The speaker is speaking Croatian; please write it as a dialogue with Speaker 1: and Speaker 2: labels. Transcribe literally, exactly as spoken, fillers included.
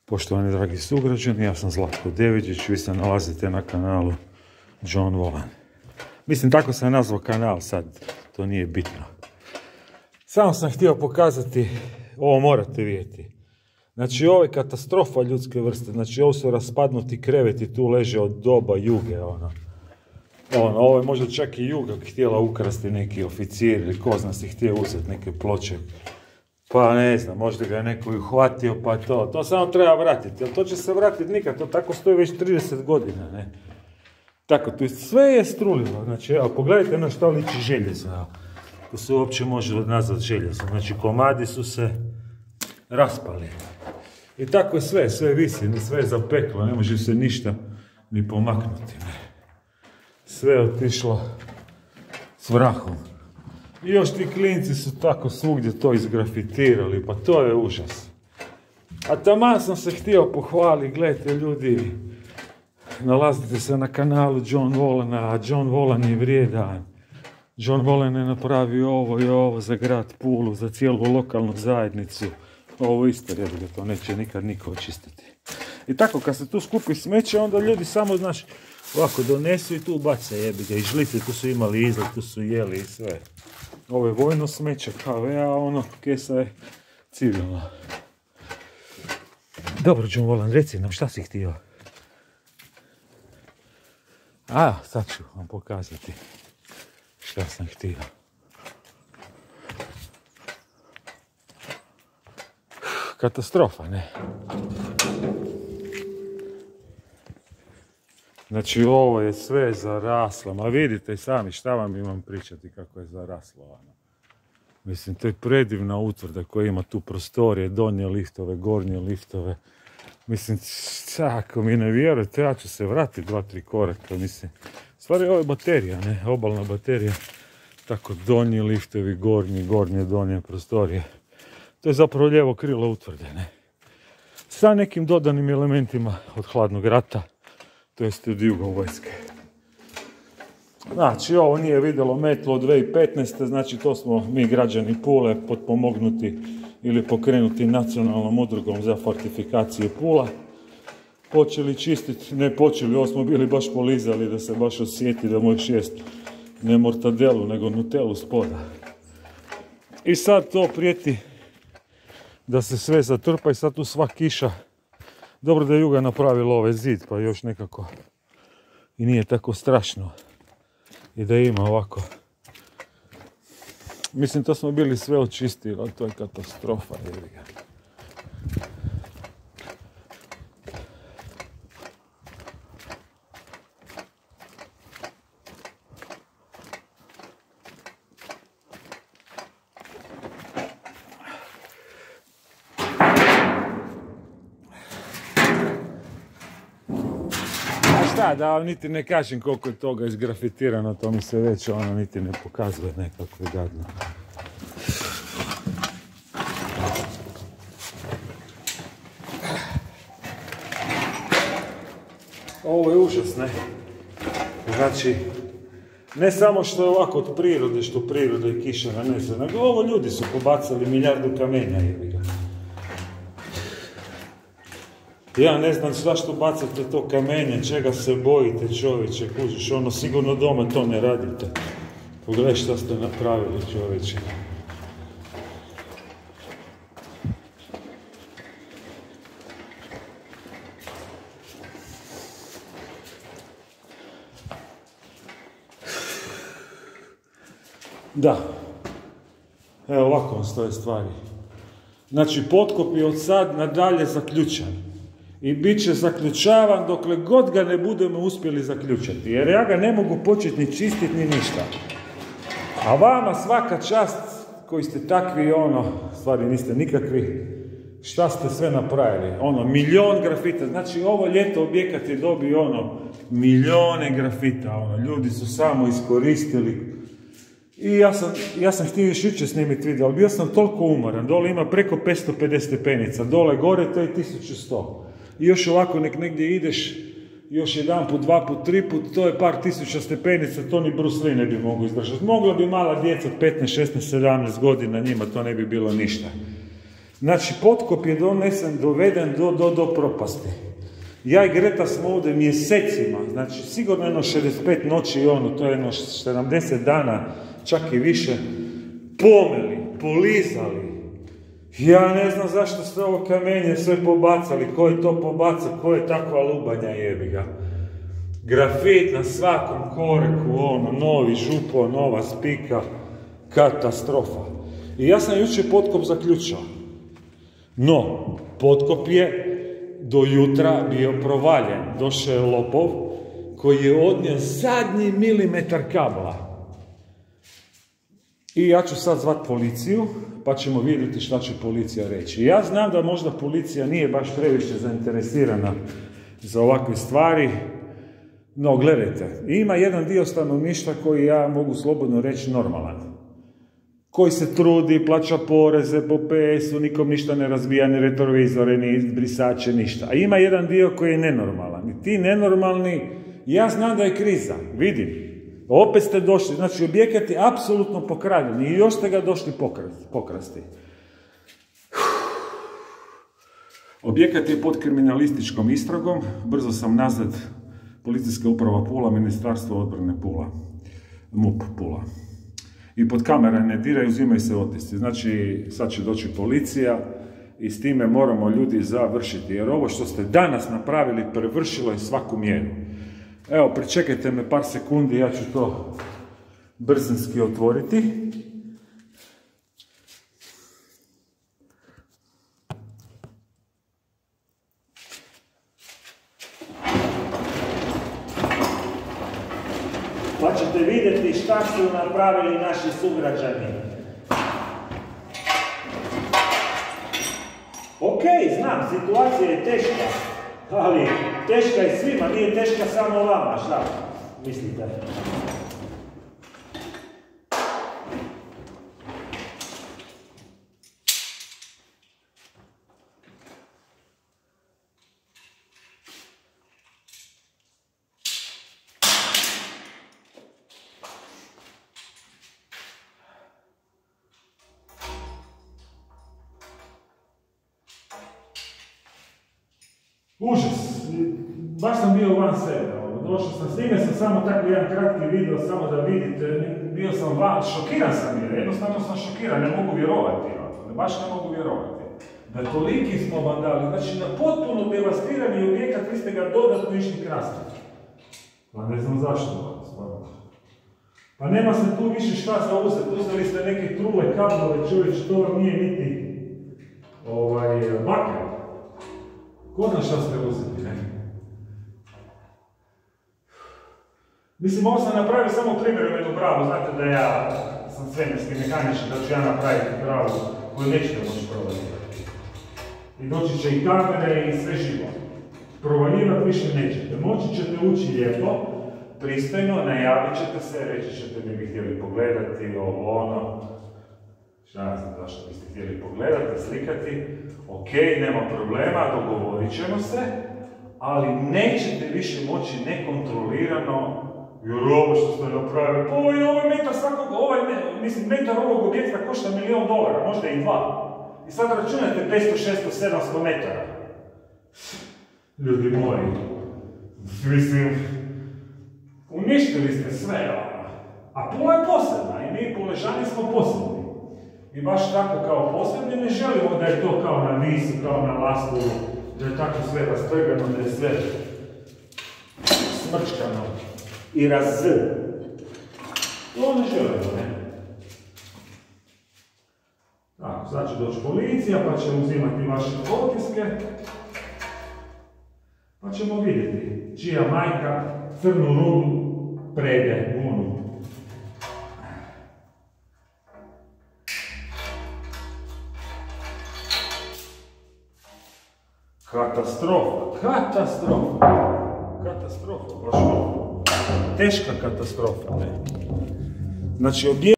Speaker 1: Poštovani dragi sugrađani, ja sam Zlatko Deviđić, vi se nalazite na kanalu John Volan. Mislim, tako sam nazvao kanal sad, to nije bitno. Samo sam htio pokazati, ovo morate vidjeti. Znači, ovo je katastrofa ljudske vrste, znači ovo su raspadnuti kreveti, tu leže od doba Juge, ono. Ono, ovo je možda čak i Juga htjela ukrasti neki oficir ili ko zna si htio uzeti neke ploče. Pa ne znam, možda ga je neko uhvatio, pa to, to samo treba vratiti, ali to će se vratiti nikad, to tako stoji već trideset godina, ne. Tako, to sve je strulilo, znači, evo, pogledajte na što liči željezo, evo. To se uopće može nazvati željezo, znači, komadi su se raspali. I tako je sve, sve visi, sve je zapeklo, ne može se ništa ni pomaknuti, ne. Sve je otišlo s vrahom. I još ti klinci su tako svugdje to izgrafitirali, pa to je užas. A taman sam se htio pohvaliti, gledajte ljudi, nalazite se na kanalu John Volana, a John Volan je vrijedan. John Volan je napravio ovo i ovo za grad Pulu, za cijelu lokalnu zajednicu. Ovo isto, jer ga to neće nikad niko očistiti. I tako, kad se tu skupi smeće, onda ljudi samo, znaš, ovako donesu i tu baca, jebi ga, i žlice, tu su imali izlet, tu su jeli i sve. Ovo je vojno smeće, kao ja, ono, kesa je civilna. Dobro, John Volan, reci nam, šta si htio? A, sad ću vam pokazati šta sam htio. Katastrofa, ne? Znači, ovo je sve zaraslo, ma vidite i sami šta vam imam pričati kako je zaraslo, ono. Mislim, to je predivna utvrda koja ima tu prostorije, donje liftove, gornje liftove. Mislim, ako mi ne vjerujete, ja ću se vratiti dva, tri koraka, mislim. Stvari, ovo je baterija, ne, obalna baterija. Tako, donji liftovi, gornji, gornje, donje prostorije. To je zapravo lijevo krilo utvrde, ne. Sa nekim dodanim elementima od hladnog rata, to jest od Jugovojske. Znači, ovo nije vidjelo metlo od dvije tisuće petnaeste. Znači, to smo mi građani Pule potpomognuti ili pokrenuti nacionalnom udrugom za fortifikaciju Pula. Počeli čistiti, ne počeli, ovo smo bili baš polizali da se baš osjeti da možeš jest ne mortadelu, nego nutelu spoda. I sad to prijeti da se sve zatrpa i sad tu sva kiša. Dobro da je Juga napravila ovaj zid, pa još nekako i nije tako strašno. I da ima ovako. Mislim, to smo bili sve očistili, ali to je katastrofa. Da, da vam niti ne kažem koliko je toga izgrafitirano, to mi se već ono niti ne pokazuje, nekako je gadno. Ovo je užas, ne? Znači, ne samo što je ovako od prirode, što prirode i kiša nanese, nego ovo ljudi su pobacali milijardu kamenja, jebi ga. Ja ne znam zašto bacate to kamenje, čega se bojite, čovječe, kužiš, ono, sigurno doma to ne radite. Pogledaj šta ste napravili, čovječe. Da. Evo ovako vam stoje stvari. Znači, potkop je od sad nadalje zaključan. I bit će zaključavan dokle god ga ne budemo uspjeli zaključati. Jer ja ga ne mogu početi ni čistiti ni ništa. A vama svaka čast koji ste takvi, ono, stvari niste nikakvi, šta ste sve napravili? Ono, milion grafita. Znači, ovo ljeto objekat je dobio, ono, milijone grafita. Ono, ljudi su samo iskoristili. I ja sam, ja sam htio još jučer snimiti video, ali bio sam toliko umoran. Dole ima preko petsto pedeset stepenica. Dole gore to je tisuću sto. I još ovako nek negdje ideš, još jedan put, dva put, tri put, to je par tisuća stepenica, to ni Bruce Lee ne bi mogao izdržati. Mogla bi mala djeca od petnaest, šesnaest, sedamnaest godina, njima to ne bi bilo ništa. Znači, potkop je donesen, doveden do, do, do propasti. Ja i Greta smo ovdje mjesecima, znači sigurno jedno šezdeset pet noći, ono, to je jedno sedamdeset dana, čak i više, pomeli, polizali. Ja ne znam zašto ste ovo kamenje sve pobacali, ko je to pobacao, ko je takva lubanja, jebi ga. Grafit na svakom koreku, ono, novi župo, nova spika, katastrofa. I ja sam jučer potkop zaključao. No, potkop je do jutra bio provaljen. Došao je lopov koji je odnio zadnji milimetar kabla. I ja ću sad zvat policiju, pa ćemo vidjeti šta će policija reći. Ja znam da možda policija nije baš previše zainteresirana za ovakve stvari, no gledajte, ima jedan dio stanovništva koji ja mogu slobodno reći normalan. Koji se trudi, plaća poreze po P S u, nikom ništa ne razbija, ni retrovizore, ni brisače, ništa. A ima jedan dio koji je nenormalan. I ti nenormalni, ja znam da je kriza, vidim. Opet ste došli, znači objekat je apsolutno pokraden i još ste ga došli pokrasti. Objekat je pod kriminalističkom istragom, brzo sam nazad, Policijska uprava Pula, Ministarstvo odbrane Pula, M U P Pula. I pod kamere ne diraju, uzimaju se otisci. Znači, sad će doći policija i s time moramo ljudi završiti. Jer ovo što ste danas napravili prevršilo je svaku mjeru. Evo, pričekajte me par sekundi, ja ću to brzinski otvoriti. Pa ćete vidjeti šta su napravili naši sugrađani. Ok, znam, situacija je teška, ali teška je svima, nije teška samo vama, šta mislite? Užas, baš sam bio van sebe, došao sam, snimio sam samo tako jedan kratki video, samo da vidite, bio sam van, šokiran sam bio, jednostavno sam šokiran, ne mogu vjerovati, baš ne mogu vjerovati. Da toliki smo vandali, znači na potpuno devastirani objekat, vi ste ga dodatno išli krasti. Pa ne znam zašto, stvarno. Pa nema se tu više šta za uzeti, uzeli ste neke trule kablove, čovječ, to vam nije niti ovaj, baker. Ko zna šta ste uzeti, ne? Mislim, ovo sam napravio samo privremenu bravu, znate da ja sam svemirski mehaničar, da ću ja napraviti bravu koju nećete moći provaljivati. I doći će i kamere i sve živo. Provaljivati više nećete. Moći ćete ući lijepo, pristojno, najavit ćete se, reći ćete mi bi htjeli pogledati ovo ono. Šta ne znam zašto biste htjeli pogledati, slikati. Ok, nema problema, dogovorit ćemo se, ali nećete više moći nekontrolirano, jer ovo što ste napravili, pa ovaj, ovaj metar svakog, ovaj, mislim, metar ovog objekta košta milijon dolara, možda i dva. I sad računate petsto, šesto, sedamsto metara. Ljudi moji, mislim, uništili ste sve, a Pula je posebna i mi Puležani smo posebni. I baš tako kao posebni ne želimo da je to kao na Visu, kao na Lastovu, da je tako sve rastrgano, da je sve smrčkano i raz. To ne želimo, ne? Tako, sad će doći policija, pa će uzimati vaše otiske, pa ćemo vidjeti čija majka crnu rudu prede u onu. Katastrofa, katastrofa, katastrofa, baš teška katastrofa, ne. Znači, objekt